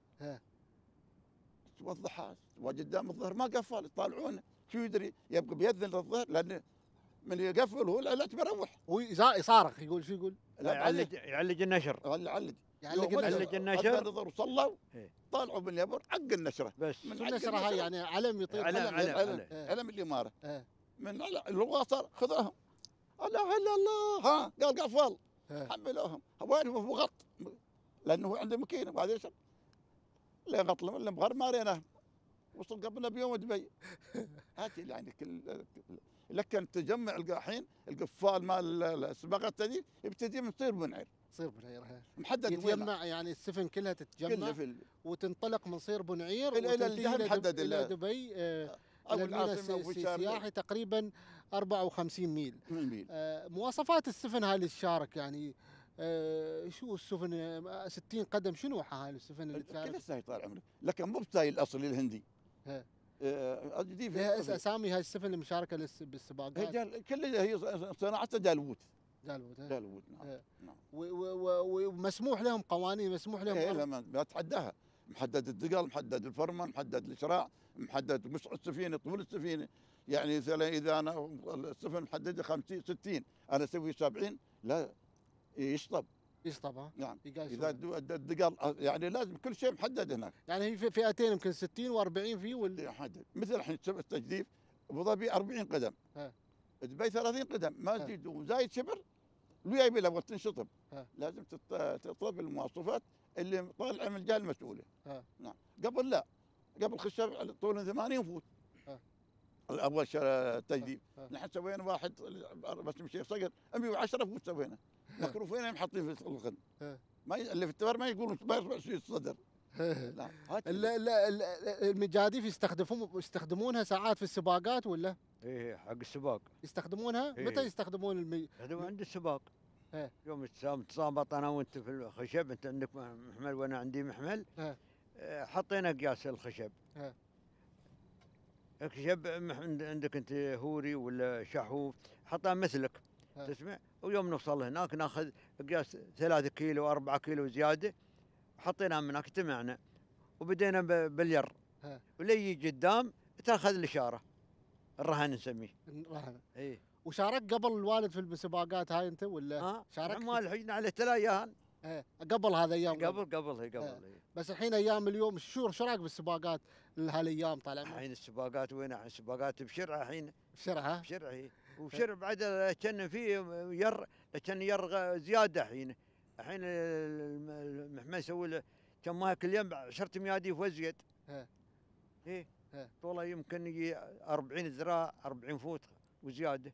والضحى وقدام الظهر ما قفل، يطالعونه شو يدري يبقى بيذن للظهر، لان من يقفل هو العلاج بيروح. هو يصارخ يقول شو يقول؟ يعلج النشر. يعلج النشر. نظر وصلوا طالعوا بن يبر عق النشره. بس النشره هاي يعني علم يطير. علم الاماره. من الوصل خذوهم. الله الا الله. ها قال قفل. حملوهم وين هو غط، لانه هو عنده ماكينه وهذا يشرب. لا غط لهم بغير ما ريناه. وصل قبلنا بيوم دبي. هاتي يعني لكن تجمع الحين القفال مال السباقات هذه يبتدي من صير بنعير. صير بنعير محدد يتجمع، يعني السفن كلها تتجمع وتنطلق من صير بنعير الى الجهه محدد الى دبي. او العاصمه السياحي تقريبا 54 ميل. مواصفات السفن هاي اللي تشارك يعني شو السفن 60 قدم؟ شنو هاي السفن اللي تشارك؟ كلها ساي طال عمرك، لكن مو بستايل الاصلي الهندي. لها اسامي هاي السفن اللي مشاركه بالسباقات؟ كلها هي صناعتها جالوت. نعم. ومسموح لهم قوانين، مسموح لهم ما تحداها، محدد الثقل، محدد الفرمان، محدد الاشراع، محدد وسع السفينه، طول السفينه. يعني مثلا اذا انا السفن محدده 50 60 انا اسوي 70 لا يشطب. ها؟ نعم. اذا الثقل يعني لازم كل شيء محدد هناك. يعني هي في فئتين يمكن 60 و40 فيه محدد. مثل الحين التجديف ابو ظبي 40 قدم. دبي 30 قدم ما تزيد وزايد شبر الويايبي لو تنشطب لازم تطلب المواصفات اللي طالعه من الجهه المسؤوله. نعم. قبل لا، قبل خشب طوله 80 فوت. اول تجديد نحن سوينا واحد بس مشي صقر 110 فوت سوينا. مكروفين محطين في الخن. ما اللي في التبر ما يقولون ما يسمع شيء الصدر. لا المجاديف يستخدمونها ساعات في السباقات ولا؟ ايه حق السباق يستخدمونها. متى يستخدمون عند السباق. يوم تسابط انا وانت في الخشب، انت عندك محمل وانا عندي محمل. حطينا قياس الخشب. الخشب عندك انت هوري ولا شحوف حطها مثلك. تسمع؟ ويوم نوصل هناك ناخذ قياس 3 كيلو 4 كيلو زياده، حطينا من هناك اجتمعنا وبدينا بالير. ولا يجي قدام تاخذ الاشاره، الرهن نسميه. الرهن. اي. وشارك قبل الوالد في السباقات هاي انت ولا؟ شارك مال حجنا على 3 ايام. قبل هذا ايام. قبل. بس الحين ايام اليوم شو رايك بالسباقات هالايام طالع؟ الحين السباقات وين؟ السباقات بشرعه الحين. بشرعه؟ بشرعه هي. وبشرع بعد كان فيه كان ير زياده الحين. الحين المحمل يسوي له كم ماهي كل يوم 10 مياديف وزيد. ايه. طوله يمكن يجي 40 ذراع 40 فوت وزياده.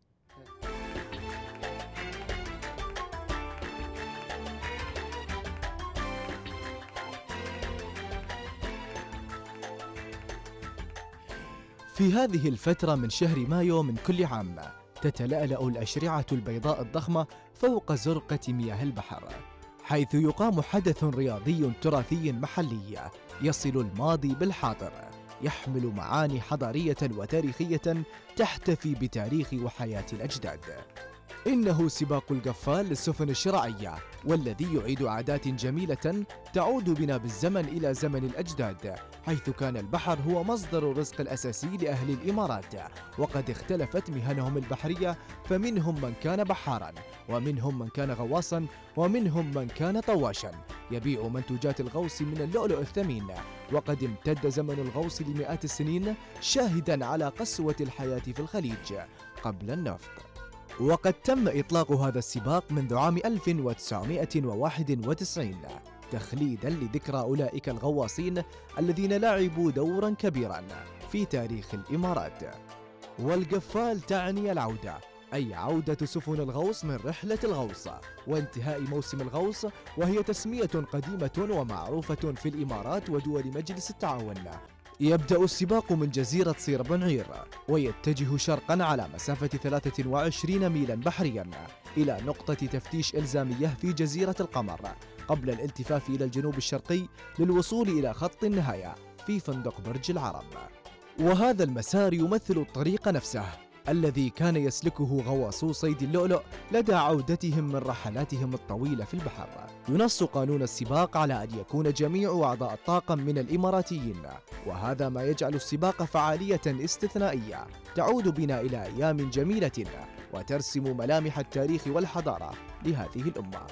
في هذه الفترة من شهر مايو من كل عام تتلألأ الأشرعة البيضاء الضخمة فوق زرقة مياه البحر، حيث يقام حدث رياضي تراثي محلي يصل الماضي بالحاضر. يحمل معاني حضارية وتاريخية تحتفي بتاريخ وحياة الأجداد. إنه سباق القفال للسفن الشراعية، والذي يعيد عادات جميلة تعود بنا بالزمن إلى زمن الأجداد، حيث كان البحر هو مصدر الرزق الأساسي لأهل الإمارات، وقد اختلفت مهنهم البحرية، فمنهم من كان بحاراً، ومنهم من كان غواصاً، ومنهم من كان طواشاً يبيع منتوجات الغوص من اللؤلؤ الثمين. وقد امتد زمن الغوص لمئات السنين، شاهداً على قسوة الحياة في الخليج قبل النفط. وقد تم إطلاق هذا السباق منذ عام 1991 تخليداً لذكرى أولئك الغواصين الذين لعبوا دوراً كبيراً في تاريخ الإمارات. والقفال تعني العودة، أي عودة سفن الغوص من رحلة الغوص وانتهاء موسم الغوص، وهي تسمية قديمة ومعروفة في الإمارات ودول مجلس التعاون. يبدأ السباق من جزيرة صير بن عير، ويتجه شرقاً على مسافة 23 ميلاً بحرياً إلى نقطة تفتيش إلزامية في جزيرة القمر، قبل الالتفاف إلى الجنوب الشرقي للوصول إلى خط النهاية في فندق برج العرب. وهذا المسار يمثل الطريق نفسه الذي كان يسلكه غواصو صيد اللؤلؤ لدى عودتهم من رحلاتهم الطويلة في البحر. ينص قانون السباق على أن يكون جميع أعضاء الطاقم من الإماراتيين، وهذا ما يجعل السباق فعالية استثنائية تعود بنا إلى أيام جميلة وترسم ملامح التاريخ والحضارة لهذه الأمة.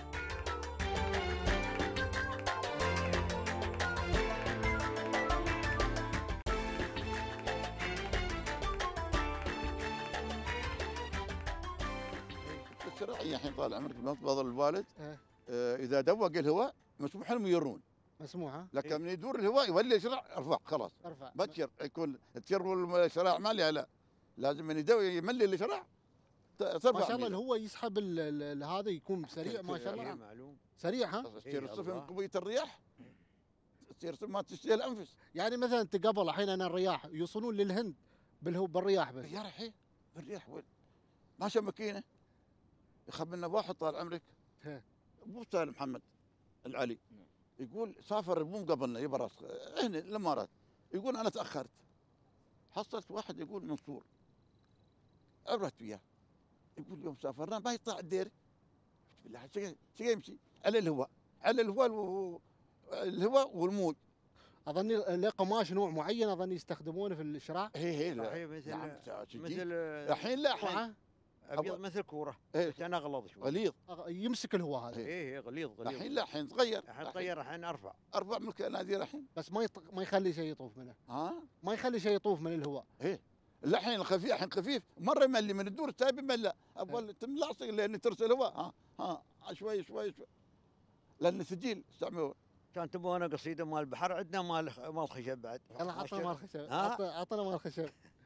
الشراعية الحين طال عمرك بفضل الوالد اذا دوق الهواء مسموح لهم يرون، مسموحه، لكن من يدور الهواء يولي يشرع ارفع خلاص، ارفع بكر يكون التر الشراع مالي، لا لازم من يملي الشراع ترفع. ما شاء الله هو يسحب هذا يكون سريع ما شاء الله، معلوم سريع ها. تصير الصفن من قويه الرياح، تصير ما تشتهي الانفس. يعني مثلا انت قبل الحين انا الرياح يوصلون للهند بالرياح بس يا رحي بالرياح وين ماشى ماكينه يخبرنا واحد طال عمرك ابو سالم محمد العلي يقول سافر البوم قبلنا يبرص هنا الامارات، يقول انا تاخرت، حصلت واحد يقول منصور عبرت وياه، يقول يوم سافرنا ما يطلع الدير بالله شو يمشي على الهواء، على الهواء والموج. اظن له قماش نوع معين اظن يستخدمونه في الشراع. هي مثل الحين لا الحين ابيض مثل كوره كان اغلظ شوي غليظ يمسك الهواء هذا. غليظ الحين لا الحين تغير، الحين ارفع من الكنادير الحين، بس ما يخلي شيء يطوف منه. ما يخلي شيء يطوف من الهواء. الحين الخفيف، الحين خفيف مره يملي من الدور التايب يملى، اول تملاصق لان ترسل هواء شوي شوي شوي لان ثقيل استعملوه. كان تبغى قصيده مال البحر، عندنا مال خشب بعد. يلا عطنا مال خشب، عطنا مال خشب.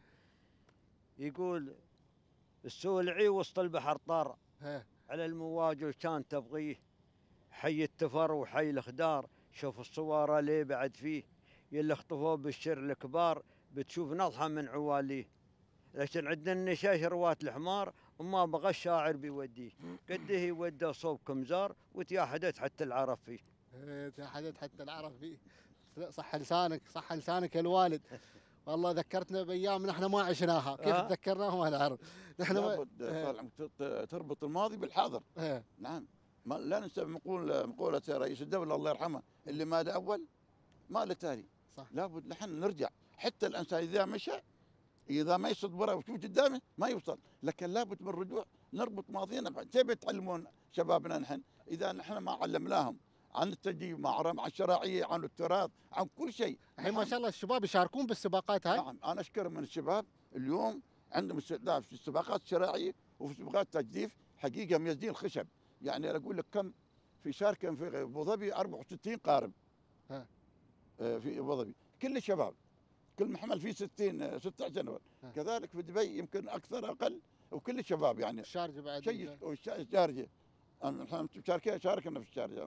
يقول السولعي وسط البحر طار على المواج كان تبغيه، حي التفر وحي الخدار، شوف الصوارى ليه بعد فيه، يلي اخطفوه بالشر الكبار بتشوف نضحى من عواليه، لكن عندنا النشاش روات الحمار وما بغى الشاعر بيوديه، قده يودى صوب كمزار وتياحدت حتى العرف فيه. تياحدت حتى العرف فيه. صح لسانك، صح لسانك يا الوالد. والله ذكرتنا بايام نحن ما عشناها، كيف تذكرناها ما نعرف. نحن لابد تربط الماضي بالحاضر. نعم، لا ننسى مقولة رئيس الدولة الله يرحمه، اللي ما له اول ما له ثاني. لابد نحن نرجع، حتى الانسان اذا مشى اذا ما يصد ورا ويشوف قدامه ما يوصل، لكن لابد من الرجوع نربط ماضينا. كيف يتعلمون شبابنا نحن اذا نحن ما علمناهم عن التجديد، عن الشراعيه، عن التراث، عن كل شيء. الحين ما شاء الله الشباب يشاركون بالسباقات هاي. نعم، انا اشكر من الشباب اليوم عندهم استعداد في السباقات الشراعيه وفي سباقات التجديف، حقيقه ميزين الخشب. يعني انا اقول لك كم في شاركه في ابو ظبي 64 قارب في ابو ظبي، كل الشباب، كل محمل فيه 16 نفر. كذلك في دبي يمكن اكثر اقل، وكل الشباب يعني الشارجه بعد شيء، الشارجه احنا شاركنا في الشارجه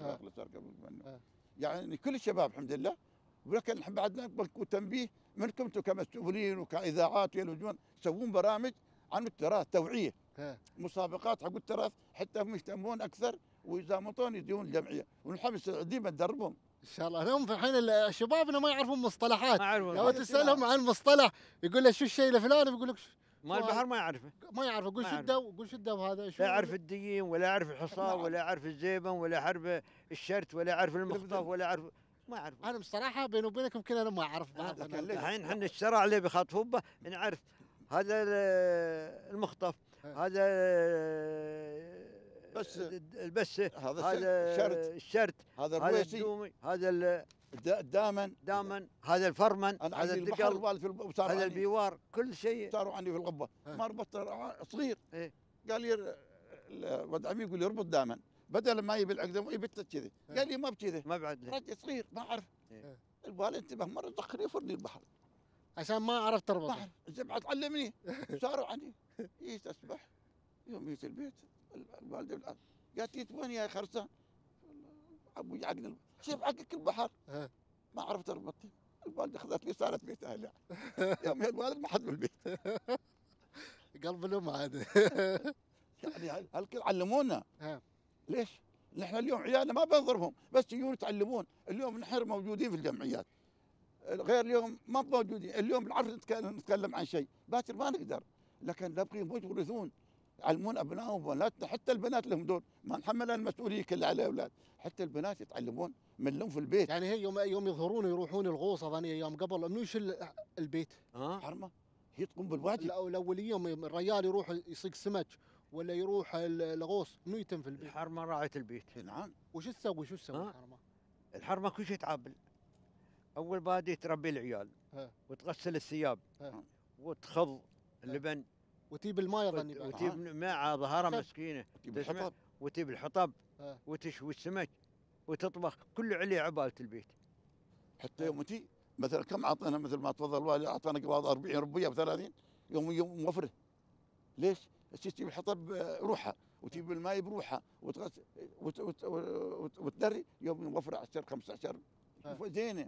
يعني كل الشباب الحمد لله. ولكن نحن بعدنا نقول تنبيه منكم انتم كمسؤولين وكاذاعات يلوجون تسوون برامج عن التراث، توعيه، مسابقات حق التراث حتى هم يهتمون اكثر ويزامطون يديون الجمعيه، ونحن ديما ندربهم ان شاء الله. هم الحين شبابنا ما يعرفون مصطلحات، ما يعرفون. لو تسالهم عن مصطلح يقول له شو الشيء الفلاني، بيقول لك مال البحر ما يعرفه. ما يعرف. يقول شده وقول شده وهذا شو. لا يعرف الديين ولا يعرف الحصى ولا يعرف الزيبن ولا يعرف الشرت ولا يعرف المخطف ولا يعرف، ما يعرف. انا بصراحه بيني وبينك يمكن انا ما اعرف بعض. الحين احنا الشرع اللي بيخاطبون به نعرف هذا المخطف، هذا بس البسه، هذا الشرت، هذا هذا الرويسي، الدومي، هذا دامن، هذا الفرمن، هذا الدقل، هذا البيوار، كل شيء. صاروا عندي في الغبه ما ربطت صغير. قال لي ولد عمي يقول لي اربط دائما، بدل ما يبي العقده يبت كذي. قال لي ما بكذا، ما بعد رجل صغير ما اعرف. الوالد انتبه مره دخلني يفرني البحر عشان ما عرفت تربط. بعد علمني. صاروا عني جيت اسبح. يوم جيت البيت الوالده قالت لي وين يا خرسان؟ ابوي عقد شوف عقك البحر. ما عرفت اربطه. الوالده اخذت لي صارت بيت اهلها. يوم الوالد ما حد بالبيت. قلب الام عاد. يعني هالكل علمونا. ليش؟ نحن اليوم عيالنا ما بنظرهم بس يجون يتعلمون. اليوم نحن موجودين في الجمعيات، غير اليوم ما موجودين. اليوم بنعرف نتكلم عن شيء، باكر ما نقدر، لكن نبغي يورثون، يعلمون ابنائهم وبناتنا. حتى البنات لهم دور، ما نحمل المسؤوليه كلها على الاولاد، حتى البنات يتعلمون من لهم في البيت. يعني هي يوم يظهرون يروحون الغوص اظني ايام قبل منو يشيل البيت؟ حرمه هي تقوم بالواجب. الاوليه يوم الرجال يروح يصيد سمك ولا يروح الغوص، منو يتم في البيت؟ الحرمه راعيه البيت. نعم. وش تسوي الحرمه؟ الحرمه كل شيء تعبل. اول بادي تربي العيال وتغسل الثياب وتخض اللبن وتجيب الماء ظني بعد. وتجيب ماء ظهرها مسكينه، وتجيب الحطب وتشوي السمك وتطبخ، كله عليه عباله البيت. حتى يوم تي مثلا كم اعطينا، مثل ما تفضل الوالي اعطانا قبل 40 ربيه ب 30 يوم موفره. ليش؟ تجيب الحطب روحها وتجيب الماء بروحها وتدري يوم موفره 10 15 زينه.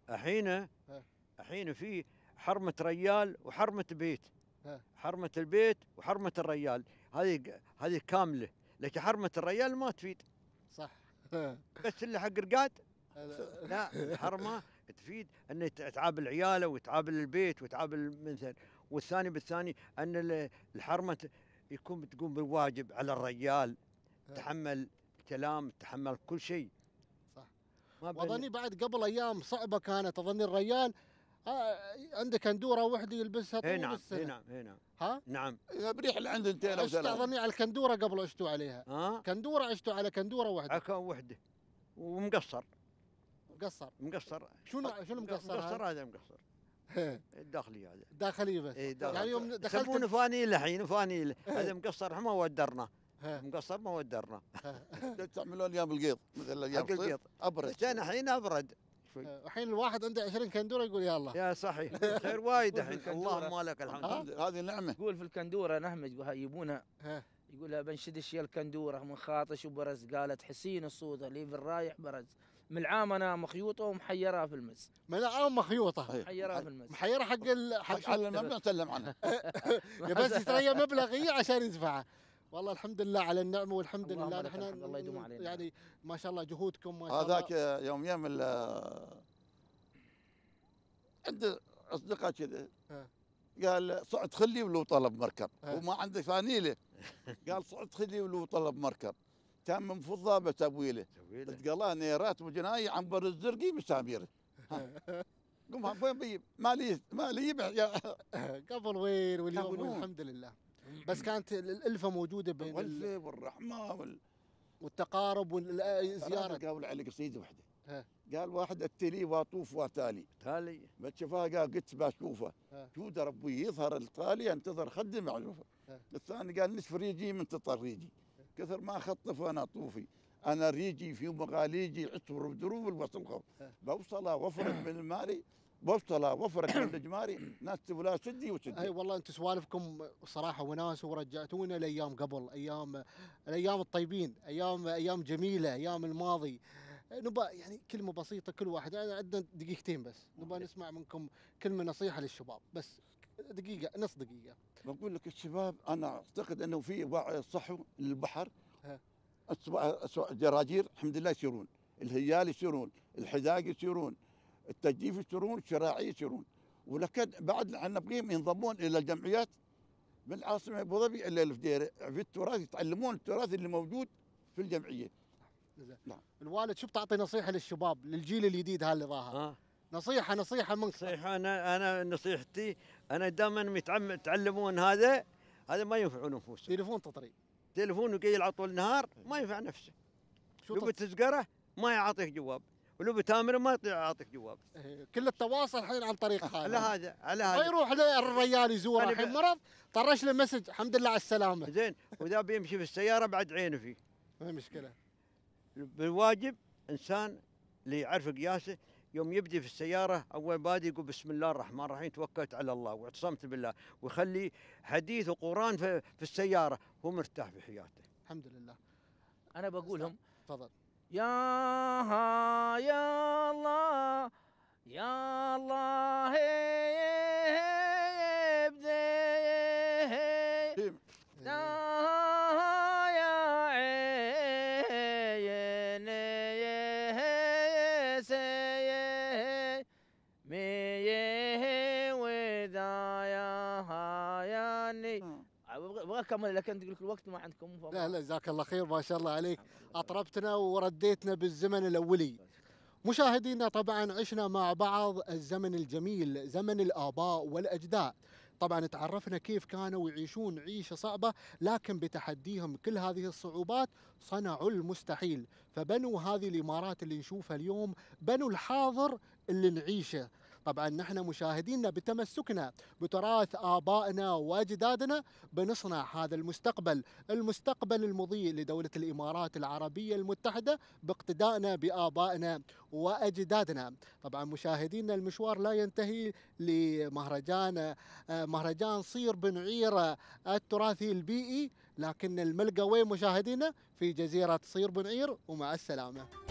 الحين في حرمه ريال وحرمه بيت. حرمه البيت وحرمه الريال هذه كامله، لكن حرمه الريال ما تفيد. صح. بس اللي حق رقاد لا، الحرمه تفيد انه تعابل عياله وتعابل البيت وتعابل المنزل. والثاني بالثاني ان الحرمه يكون بتقوم بالواجب على الرجال، تحمل كلام، تحمل كل شيء. صح. واظني بعد قبل ايام صعبه كانت، اظني الرجال عنده كندوره وحده يلبسها طول السنه. نعم. ها؟ نعم. بريح اللي عنده انتين او ثلاثه. اظني على الكندوره قبل عشتوا عليها. كندوره عشتوا على كندوره وحده ومقصر. مقصر. شنو مقصر؟ مقصر هذا مقصر. الداخلي هذا. الداخلي بس. يعني يوم دخلت يسمونه فانيل الحين فانيل. هذا مقصر ما ودرنا. مقصر ما ودرنا. تعملون ايام القيض مثل ايام القيض. ابرد. كان الحين ابرد. الحين الواحد عنده 20 كندوره يقول يلا. يا صحيح. خير وايد الحين. اللهم لك الحمد. هذه نعمه. يقول في الكندوره نحمد يبونها. يقول لها بنشدش يا الكندوره من خاطش وبرز. قالت حسين الصوت اللي في الرايح برز. من العام انا مخيوطه ومحيرها في المس. من العام مخيوطه. محيرها في المس. محيرها حق على المبلغ سلم عنها. بس يتريى مبلغ هي عشان يدفعها. والله الحمد لله على النعمه والحمد لله. نحن الله يدوم علينا. يعني ما شاء الله جهودكم ما شاء الله. هذاك يوم عند اصدقاء كذا قال صعد خلي ولو طلب مركب وما عنده فانيله. قال صعد خلي ولو طلب مركب كان من فضه بتبويله تقلاه نيرات وجناي عنبر الزرقي مساميره. قوم وين بيجيب مالي يبيع قبل وين واليوم الحمد لله. بس كانت الالفه موجوده بين الالفه والرحمه والتقارب والزياره. قال علي قصيده واحده. قال واحد التلي واطوف وتالي تالي بتشوفها قال قلت بشوفه جود ربي يظهر التالي انتظر خدم معلوفه. الثاني قال نصف ريجي منتظر ريجي كثر ما خطف وانا طوفي انا ريجي في مغاليجي عطر بدروب الوصل خوف بوصله وفرت من الماري بوصله وفرت من الجماري ناس تبلا سدي وسدي. اي والله انتم سوالفكم صراحه وناس ورجعتونا لايام قبل، الايام الطيبين، ايام جميله، ايام الماضي. نبى يعني كلمه بسيطه كل واحد، يعني عندنا دقيقتين بس نبى نسمع منكم كلمه نصيحه للشباب بس دقيقه نص دقيقه. بقول لك الشباب انا اعتقد انه في وعي صحو للبحر. الجراجير الحمد لله يسيرون الهيال يصيرون، الحداق يصيرون، التجديف يصيرون، الشراعي يصيرون. ولكن بعد احنا نبغيهم ينضمون الى الجمعيات بالعاصمه ابو ظبي الا الفديره في التراث، يتعلمون التراث اللي موجود في الجمعيه. نعم. الوالد شو بتعطي نصيحه للشباب للجيل الجديد اللي ظاهر؟ نصيحه منك. نصيحه انا نصيحتي انا دائما يتعلمون هذا ما ينفعون انفسهم. تليفون تطري، تليفون وقيل على طول النهار ما ينفع نفسه. لو بتسقره ما يعطيك جواب، ولو بتامره ما يعطيك جواب. كل التواصل الحين عن طريق هذا. على هذا يروح الرجال يزوره الحين مرض، طرش له مسج الحمد لله على السلامه. زين، واذا بيمشي في السياره بعد عينه فيه. ما مشكله. بالواجب انسان اللي يعرف قياسه يوم يبدي في السياره اول بادي يقول بسم الله الرحمن الرحيم توكلت على الله واعتصمت بالله، ويخلي حديث وقران في السياره، هو مرتاح في حياته. الحمد لله. انا بقولهم تفضل. يا الله يا الله يبدي ابغى اكمل لكن تقول لك الوقت ما عندكم. لا جزاك الله خير، ما شاء الله عليك، اطربتنا ورديتنا بالزمن الاولي. مشاهدينا طبعا عشنا مع بعض الزمن الجميل، زمن الآباء والأجداد. طبعا تعرفنا كيف كانوا يعيشون عيشة صعبة، لكن بتحديهم كل هذه الصعوبات صنعوا المستحيل، فبنوا هذه الإمارات اللي نشوفها اليوم، بنوا الحاضر اللي نعيشه. طبعا نحن مشاهدينا بتمسكنا بتراث آبائنا وأجدادنا بنصنع هذا المستقبل المضيء لدولة الإمارات العربية المتحدة باقتدائنا بآبائنا وأجدادنا. طبعا مشاهدينا المشوار لا ينتهي مهرجان صير بن عير التراثي البيئي، لكن الملقى وين مشاهدينا؟ في جزيرة صير بن عير، ومع السلامة.